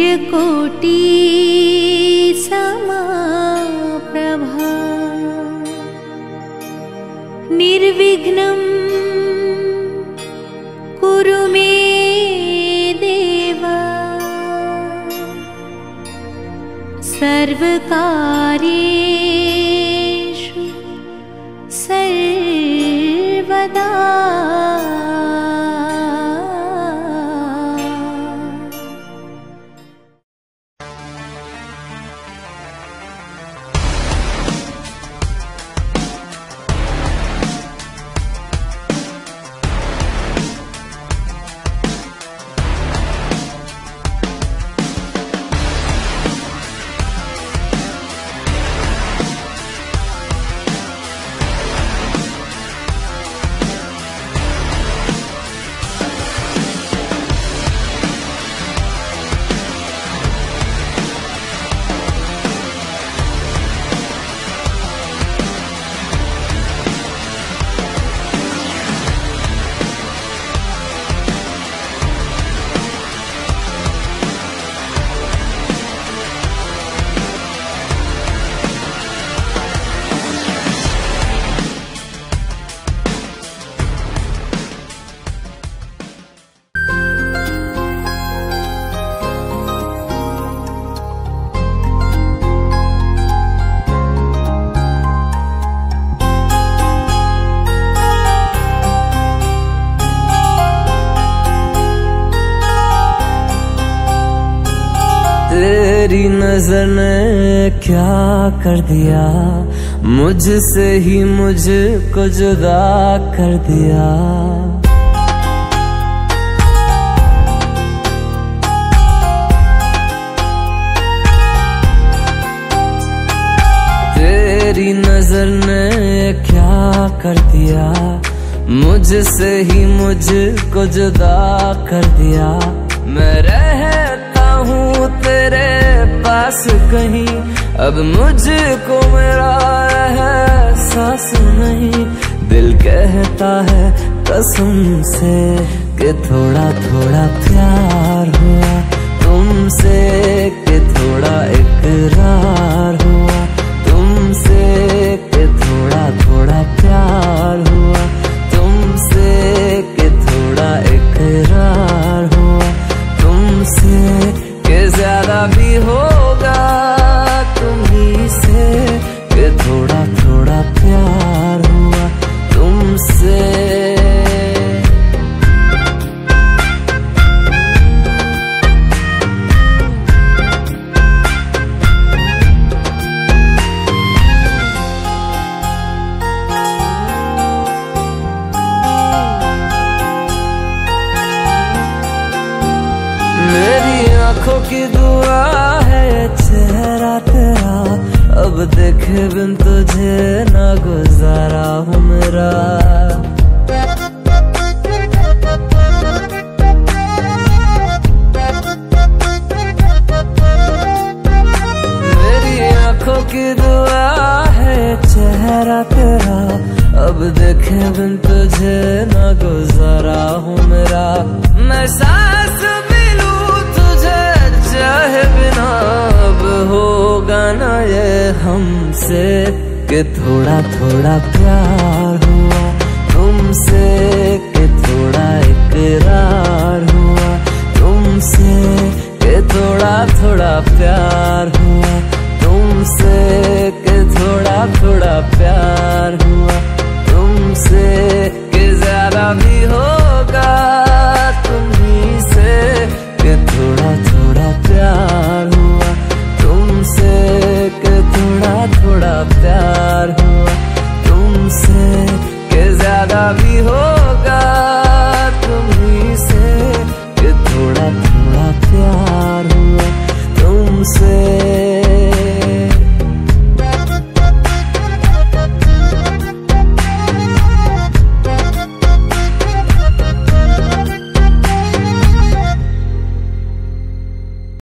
कोटि समाप्रभा निर्विघ्नं कुरु मे देव सर्वकार्येषु सर्वदा। तेरी नजर ने क्या कर दिया, मुझसे ही मुझको जुदा कर दिया। तेरी नजर ने क्या कर दिया, मुझसे ही मुझको जुदा कर दिया। मैं रहता हूँ तेरे पास कहीं, अब मुझको मेरा एहसास नहीं। दिल कहता है कसम से कि थोड़ा थोड़ा प्यार हुआ तुमसे, कि थोड़ा इकरार हुआ तुमसे, कि थोड़ा थोड़ा प्यार हुआ तुमसे, कि थोड़ा इकरार हुआ तुमसे, कि ज्यादा भी होगा तुम्ही से, कि थोड़ा थोड़ा प्यार हुआ तुमसे। मेरी आंखों की दुआ है चेहरा तेरा, अब देखे बिन तुझे ना गुजारा हूँ मेरा। मेरी आंखों की दुआ है चेहरा तेरा, अब देखे बिन तुझे ना गुजारा हूँ मेरा। मैं सांस चाहे बिना अब होगा ना ये हमसे, कि थोड़ा थोड़ा प्यार हुआ तुमसे, कि थोड़ा इकरार हुआ तुमसे, कि थोड़ा थोड़ा प्यार हुआ तुमसे, कि थोड़ा थोड़ा प्यार हुआ तुमसे, कि ज्यादा भी होगा तुम्ही से, कि थोड़ा थोड़ा प्यार हुआ तुमसे, कि थोड़ा थोड़ा प्यार हुआ तुमसे, कि ज्यादा भी होगा